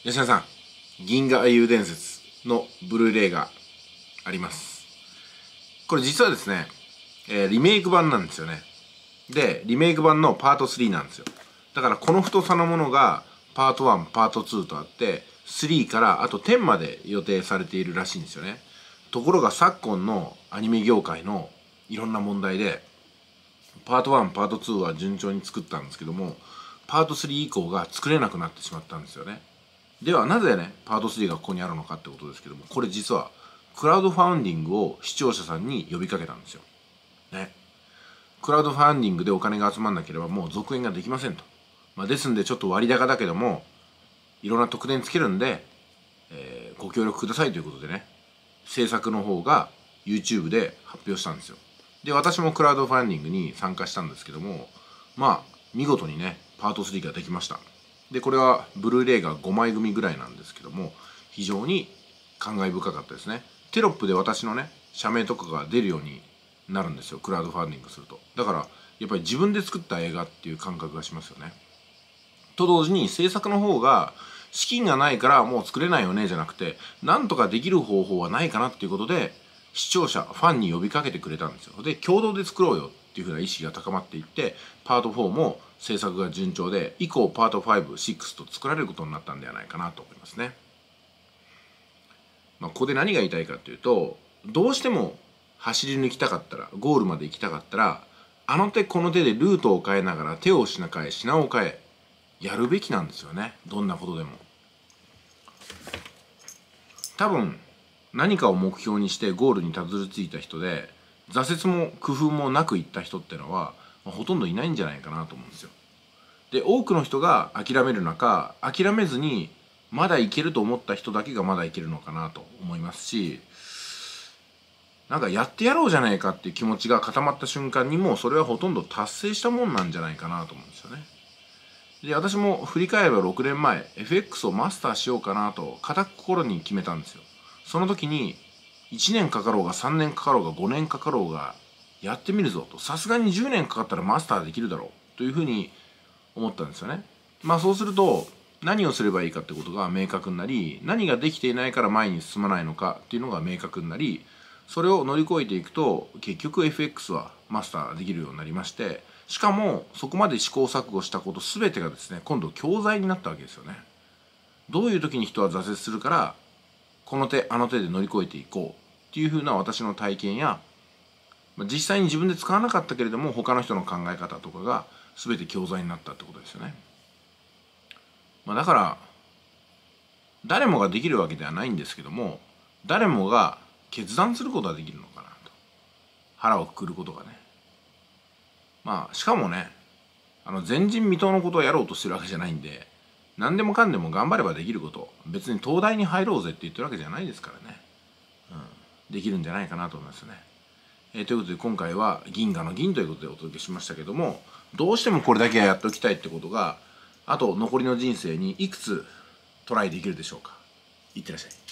吉田さん、銀河英雄伝説のブルーレイがあります。これ実はですね、リメイク版なんですよね。で、リメイク版のパート3なんですよ。だからこの太さのものがパート1、パート2とあって、3からあと10まで予定されているらしいんですよね。ところが昨今のアニメ業界のいろんな問題で、パート1、パート2は順調に作ったんですけども、パート3以降が作れなくなってしまったんですよね。ではなぜねパート3がここにあるのかってことですけども、これ実はクラウドファウンディングを視聴者さんに呼びかけたんですよ。ね。クラウドファウンディングでお金が集まんなければもう続編ができませんと。ですんでちょっと割高だけどもいろんな特典つけるんで、ご協力くださいということでね、制作の方が YouTube で発表したんですよ。で、私もクラウドファンディングに参加したんですけども、見事にねパート3ができました。で、これはブルーレイが5枚組ぐらいなんですけども、非常に感慨深かったですね。テロップで私のね社名とかが出るようになるんですよ、クラウドファンディングすると。だからやっぱり自分で作った映画っていう感覚がしますよね。と同時に制作の方が資金がないからもう作れないよねじゃなくて、なんとかできる方法はないかなっていうことで視聴者ファンに呼びかけてくれたんですよ。で、共同で作ろうよっていうふうな意識が高まっていって、パート4も制作が順調で、以降パート5、6と作られることになったんではないかなと思いますね。ここで何が言いたいかっていうと、どうしても走り抜きたかったら、ゴールまで行きたかったら、あの手この手でルートを変えながら手を品変え品を変えやるべきなんですよね。どんなことでも。多分何かを目標にしてゴールにたどり着いた人で、挫折も工夫もなくいった人ってのは、ほとんどいないんじゃないかなと思うんですよ。で、多くの人が諦める中、諦めずにまだいけると思った人だけがまだいけるのかなと思いますし、なんかやってやろうじゃないかっていう気持ちが固まった瞬間にもうそれはほとんど達成したもんなんじゃないかなと思うんですよね。で、私も振り返れば6年前 FX をマスターしようかなと固く心に決めたんですよ。その時に1年かかろうが3年かかろうが5年かかろうがやってみるぞと、さすがに10年かかったらマスターできるだろうというふうに思ったんですよね。そうすると何をすればいいかってことが明確になり、何ができていないから前に進まないのかっていうのが明確になり、それを乗り越えていくと結局 FX はマスターできるようになりまして、しかもそこまで試行錯誤したこと全てがですね、今度教材になったわけですよね。どういう時に人は挫折するから、この手あの手で乗り越えていこうっていうふうな私の体験や、実際に自分で使わなかったけれども他の人の考え方とかが全て教材になったってことですよね。だから誰もができるわけではないんですけども、誰もが決断することはできるのかなと。腹をくくることがね。しかもね、前人未到のことをやろうとしてるわけじゃないんで、何でもかんでも頑張ればできること、別に東大に入ろうぜって言ってるわけじゃないですからね。できるんじゃないかなと思いますね。ということで今回は銀河の銀ということでお届けしましたけども、どうしてもこれだけはやっておきたいってことが、あと残りの人生にいくつトライできるでしょうか。いってらっしゃい。